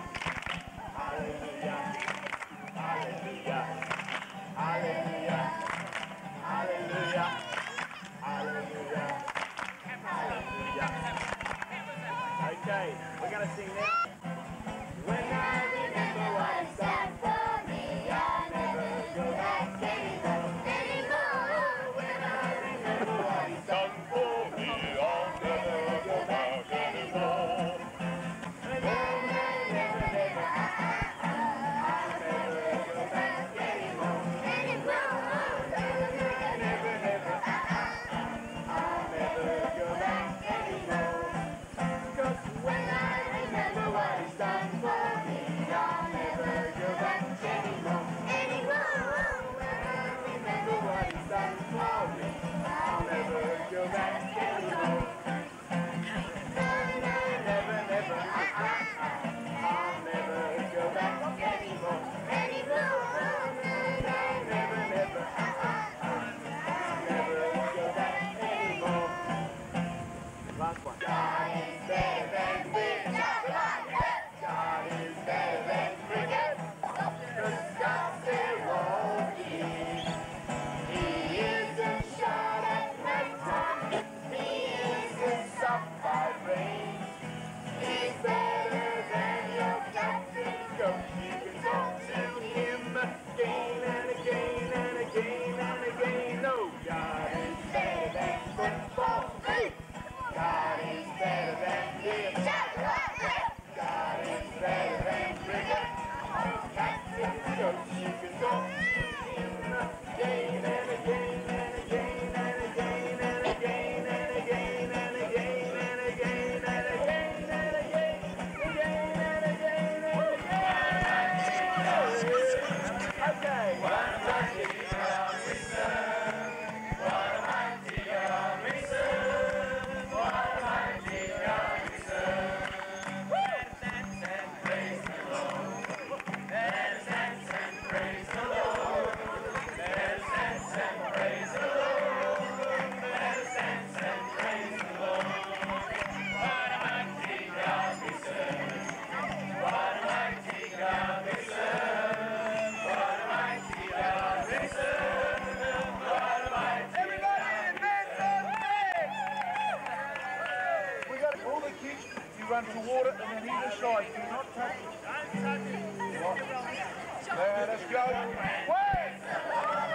Hallelujah. Hallelujah. Hallelujah. Hallelujah. Hallelujah. Hallelujah. Okay, we're going to sing now. When I remember what it's done for me, I'll never go back anymore. When I remember what it's done for me, I'll never go back anymore. Never, never, never, I'll never go back anymore. Never, never, never, I'll never go back anymore. 'Cause when I remember what it's done for me, I'll never go back anymore. When I remember what it's done for me, I'll never go back anymore. Never, never, I'll never go back anymore. Never, never, I'll never go back anymore. Last one. God is better than cricket. God is better than cricket. 'Cause God still won't give. He isn't shot at night time. He isn't stopped by rain. He's better than your captain. Coach, you can talk to him again and again and again and again. Oh, God is better than football. God is better than this. God is better than cricket. Captain, coach, you can talk to him again and again and again and again and again and again and again and again and again and again and again and again. Okay. What a mighty God we serve. What a mighty God we serve. What a mighty God we serve. Let us dance and praise the Lord. Let us dance and praise the Lord. Let us dance and praise the Lord. Let us dance and praise the Lord. What a mighty God we serve. What a mighty God we serve. What a mighty God we serve. What a mighty everybody in hands on big. We got all the kids. You run toward it and then either side. Do not touch it. Don't touch it. Let us go. Wait!